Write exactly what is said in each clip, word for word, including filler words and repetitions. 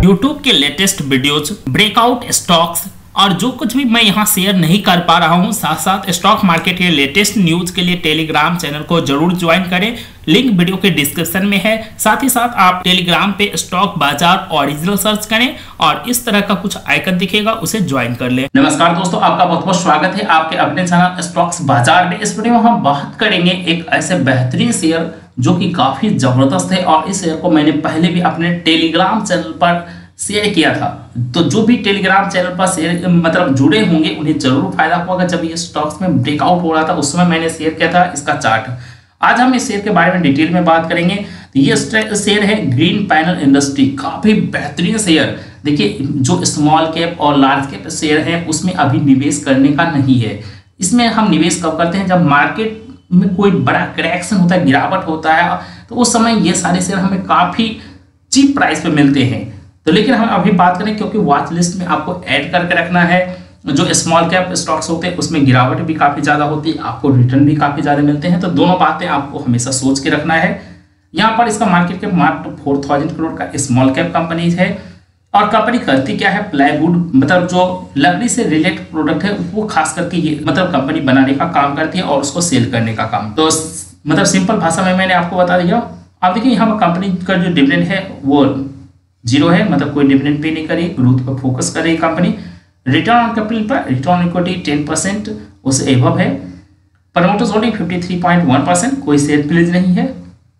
YouTube के latest videos, breakout stocks और जो कुछ भी मैं यहाँ शेयर नहीं कर पा रहा हूँ, साथ साथ स्टॉक मार्केट के लेटेस्ट न्यूज के लिए टेलीग्राम चैनल को जरूर ज्वाइन करें। लिंक वीडियो के डिस्क्रिप्शन में है। साथ ही साथ आप टेलीग्राम पे स्टॉक बाजार ओरिजिनल सर्च करें और इस तरह का कुछ आइकन दिखेगा, उसे ज्वाइन कर लें। नमस्कार दोस्तों, आपका बहुत बहुत स्वागत है आपके अपने चैनल स्टॉक्स बाजार में। इस वीडियो में हम बात करेंगे एक ऐसे बेहतरीन शेयर जो कि काफी जबरदस्त है और इस शेयर को मैंने पहले भी अपने टेलीग्राम चैनल पर शेयर किया था। तो जो भी टेलीग्राम चैनल पर शेयर मतलब जुड़े होंगे उन्हें जरूर फायदा होगा। जब ये स्टॉक्स में ब्रेकआउट हो रहा था उस समय मैंने शेयर किया था इसका चार्ट। आज हम इस शेयर के बारे में डिटेल में बात करेंगे। तो ये शेयर है ग्रीन पैनल इंडस्ट्री, काफी बेहतरीन शेयर। देखिए, जो स्मॉल कैप और लार्ज कैप शेयर है उसमें अभी निवेश करने का नहीं है। इसमें हम निवेश कब करते हैं? जब मार्केट में कोई बड़ा करेक्शन होता है, गिरावट होता है, तो उस समय ये सारे शेयर हमें काफी चीप प्राइस पे मिलते हैं। तो लेकिन हम अभी बात करें, क्योंकि वॉच लिस्ट में आपको ऐड करके रखना है। जो स्मॉल कैप स्टॉक्स होते हैं उसमें गिरावट भी काफी ज्यादा होती है, आपको रिटर्न भी काफी ज्यादा मिलते हैं। तो दोनों बातें आपको हमेशा सोच के रखना है। यहाँ पर इसका मार्केट कैप मात्र फोर थाउजेंड करोड़ का स्मॉल कैप कंपनी है और कंपनी करती क्या है? प्लाईवुड मतलब जो लकड़ी से रिलेटेड प्रोडक्ट है वो खास करके ये मतलब कंपनी बनाने का काम करती है और उसको सेल करने का काम। तो मतलब सिंपल भाषा में मैंने आपको बता दिया। आप देखिए, यहाँ पर कंपनी का जो डिविडेंड है वो जीरो है, मतलब कोई डिविडेंड पे नहीं करी, ग्रोथ पर फोकस कर रही कंपनी। रिटर्न ऑन कैपिटल पर रिटर्न इक्विटी टेन परसेंट उससे एबव है। Promoters holding fifty three point one percent, कोई शेयर प्लीज नहीं है।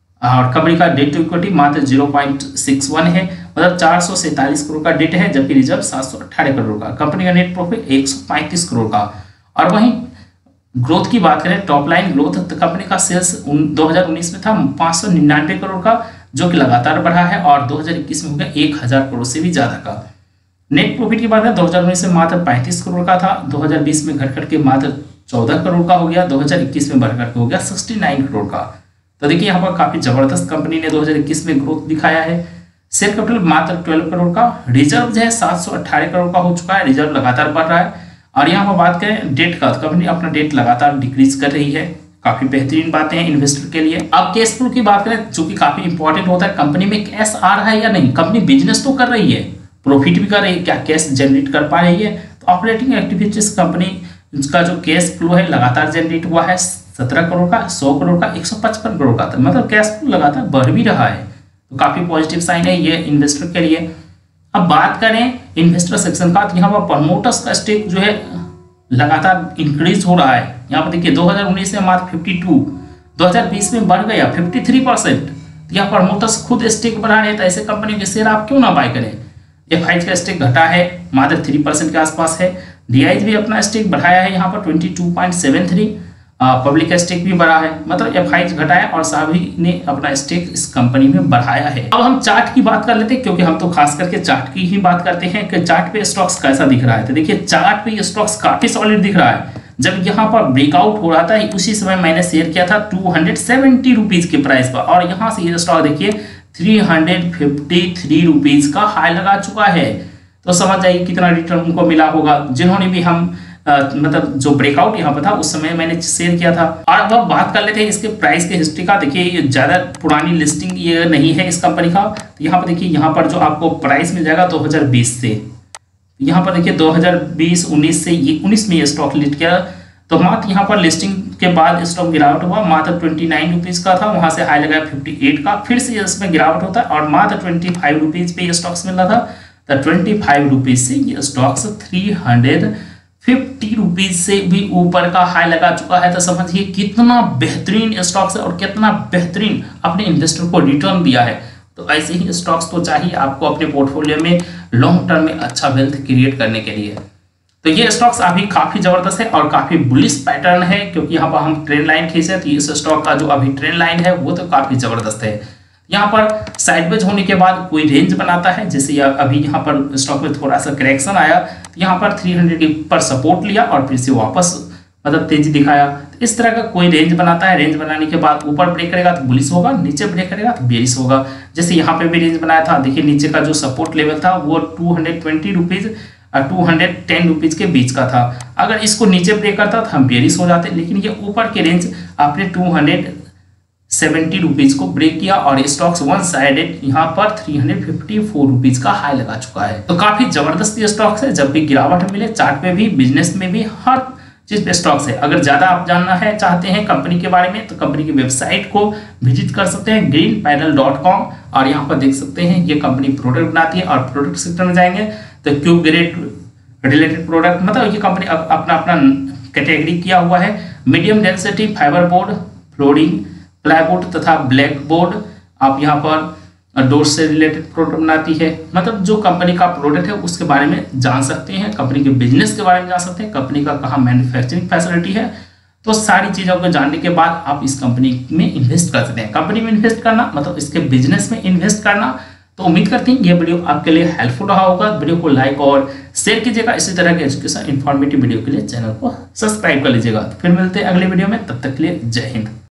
और कंपनी का डेट टू इक्विटी मात्र जीरो पॉइंट सिक्स वन है, मतलब चार सौ सैंतालीस करोड़ का डेट है, जबकि रिजर्व सात सौ अठारह करोड़ का। कंपनी का नेट प्रॉफिट एक सौ पैंतीस करोड़ का। और वहीं ग्रोथ की बात करें, टॉप लाइन ग्रोथ तो कंपनी का सेल्स दो हज़ार उन्नीस में था पाँच सौ निन्यानवे करोड़ का, जो कि लगातार बढ़ा है और दो हज़ार इक्कीस में हो गया एक हज़ार करोड़ से भी ज्यादा का। नेट प्रॉफिट की बात है, दो हज़ार उन्नीस में मात्र पैंतीस करोड़ का था, दो हज़ार बीस में घट करके मात्र चौदह करोड़ का हो गया, दो हज़ार इक्कीस में बढ़ करके हो गया उनहत्तर करोड़ का। तो देखिए, यहाँ पर काफी जबरदस्त कंपनी ने दो हज़ार इक्कीस में ग्रोथ दिखाया है। शेयर कैपिटल मात्र बारह करोड़ का, रिजर्व जो है सात सौ अठारह करोड़ का हो चुका है, रिजर्व लगातार बढ़ रहा है। और यहाँ पर बात करें डेट का, तो कंपनी अपना डेट लगातार डिक्रीज कर रही है। काफी बेहतरीन बातें हैं इन्वेस्टर के लिए। अब कैश फ्लो की बात करें, जो कि काफी इंपॉर्टेंट होता है, कंपनी में कैश आ रहा है या नहीं। कंपनी बिजनेस तो कर रही है, प्रॉफिट भी कर रही है, क्या कैश जनरेट कर पा रही है? तो ऑपरेटिंग एक्टिविटीज कंपनी का जो कैश फ्लो है लगातार जनरेट हुआ है सत्रह करोड़ का, सौ करोड़ का, एक सौ पचपन करोड़ का, मतलब कैश फ्लो लगातार बढ़ भी रहा है। तो काफी पॉजिटिव साइन है ये इन्वेस्टर के लिए। अब बात करें इन्वेस्टर सेक्शन का, तो यहाँ पर प्रमोटर्स का स्टेक जो है लगातार इंक्रीज हो रहा है। यहाँ पर देखिए, दो हज़ार उन्नीस में मात्र बावन, दो हज़ार बीस में बढ़ गया तिरेपन परसेंट। यहाँ प्रमोटर्स खुद स्टेक बढ़ा रहे हैं, तो ऐसे कंपनी के शेयर आप क्यों ना बाय करें। एफ आई का स्टेक घटा है, मात्र तीन परसेंट के आसपास है। डी आई भी अपना स्टेक बढ़ाया है यहाँ पर बाईस पॉइंट सात तीन, पब्लिक का स्टेक भी बढ़ा है, मतलब एफ आई घटाया और सभी ने अपना स्टेक इस कंपनी में बढ़ाया है। अब हम चार्ट की बात कर लेते हैं, क्योंकि हम तो खास करके चार्ट की ही बात करते हैं कि चार्ट पे स्टॉक्स कैसा दिख रहा है। तो देखिए, चार्ट पे ये स्टॉक्स काफी सॉलिड दिख रहा है। जब यहाँ पर ब्रेकआउट हो रहा था उसी समय मैंने शेयर किया था टू हंड्रेड सेवेंटी रुपीज के प्राइस पर, और यहाँ से ये स्टॉक देखिए three hundred fifty three rupees का हाई लगा चुका है। तो समझ जाइए कितना रिटर्न उनको मिला होगा, जिन्होंने भी हम आ, मतलब जो ब्रेकआउट यहाँ पर था उस समय मैंने शेयर किया था। और अब अब बात कर लेते हैं इसके प्राइस के हिस्ट्री का। देखिए, ये ज्यादा पुरानी लिस्टिंग ये नहीं है इस कंपनी का। तो यहाँ पर देखिए, यहाँ पर जो आपको प्राइस मिल जाएगा दो हज़ार बीस से, यहाँ पर देखिए दो हज़ार बीस उन्नीस से ये उन्नीस में ये स्टॉक लिस्ट किया, तो मात्र यहाँ पर लिस्टिंग के बाद स्टॉक गिरावट हुआ, मात्र ट्वेंटी नाइन रुपीज का था, वहां से हाई लगाया फिफ्टी एट का, फिर से इसमें गिरावट होता है और मात्र ट्वेंटी फाइव रुपीज पे ये स्टॉक्स मिल रहा था। तो ट्वेंटी फाइव रुपीज से ये stocks three hundred fifty rupees से भी ऊपर का हाई लगा चुका है। तो समझिए कितना बेहतरीन स्टॉक्स है और कितना बेहतरीन अपने इन्वेस्टर को रिटर्न दिया है। तो ऐसे ही स्टॉक्स तो चाहिए आपको अपने पोर्टफोलियो में लॉन्ग टर्म में अच्छा वेल्थ क्रिएट करने के लिए। तो ये स्टॉक्स अभी काफी जबरदस्त है और काफी बुलिश पैटर्न है, क्योंकि यहाँ पर हम ट्रेंड लाइन खींचे तो इस स्टॉक का जो अभी ट्रेंड लाइन है वो तो काफी जबरदस्त है। यहाँ पर साइडवेज होने के बाद कोई रेंज बनाता है, जैसे अभी यहाँ पर स्टॉक में थोड़ा सा करेक्शन आया, यहाँ पर तीन सौ के पर सपोर्ट लिया और फिर से वापस मतलब तेजी दिखाया। तो इस तरह का कोई रेंज बनाता है, रेंज बनाने के बाद ऊपर ब्रेक करेगा तो बुलिश होगा, नीचे ब्रेक करेगा तो बेरिश होगा। जैसे यहाँ पे भी रेंज बनाया था, देखिए नीचे का जो सपोर्ट लेवल था वो टू हंड्रेड ट्वेंटी रुपीज और टू हंड्रेड टेन रुपीज के बीच का था। अगर इसको नीचे ब्रेक करता तो हम बेरिश हो जाते, लेकिन ये ऊपर के रेंज आपने टू हंड्रेड सेवेंटी रुपीज को ब्रेक किया और स्टॉक्स वन साइडेड यहाँ पर three hundred fifty four rupees का हाई लगा चुका है। तो काफी जबरदस्त ये स्टॉक्स है, जब भी गिरावट मिले चार्ट पे भी, बिजनेस में भी, हर चीज पे स्टॉक्स है। अगर ज्यादा आप जानना है चाहते हैं कंपनी के बारे में तो कंपनी की वेबसाइट को विजिट कर सकते हैं ग्रीन पैनल डॉट कॉम, और यहाँ पर देख सकते हैं ये कंपनी प्रोडक्ट बनाती है। और प्रोडक्ट सेक्टर में जाएंगे तो क्यूब ग्रेड रिलेटेड प्रोडक्ट, मतलब ये कंपनी अपना अपना कैटेगरी किया हुआ है। Medium density fibre board, flooring, plywood तथा ब्लैक बोर्ड, आप यहाँ पर डोर से रिलेटेड प्रोडक्ट बनाती है। मतलब जो कंपनी का प्रोडक्ट है उसके बारे में जान सकते हैं, कंपनी के बिजनेस के बारे में जान सकते हैं, कंपनी का कहाँ मैन्युफैक्चरिंग फैसिलिटी है। तो सारी चीज़ों को जानने के बाद आप इस कंपनी में इन्वेस्ट कर सकते हैं। कंपनी में इन्वेस्ट करना मतलब इसके बिजनेस में इन्वेस्ट करना। तो उम्मीद करते हैं ये वीडियो आपके लिए हेल्पफुल रहा होगा। वीडियो को लाइक और शेयर कीजिएगा। इसी तरह के एजुकेशन इन्फॉर्मेटिव वीडियो के लिए चैनल को सब्सक्राइब कर लीजिएगा। तो फिर मिलते हैं अगले वीडियो में, तब तक के लिए जय हिंद।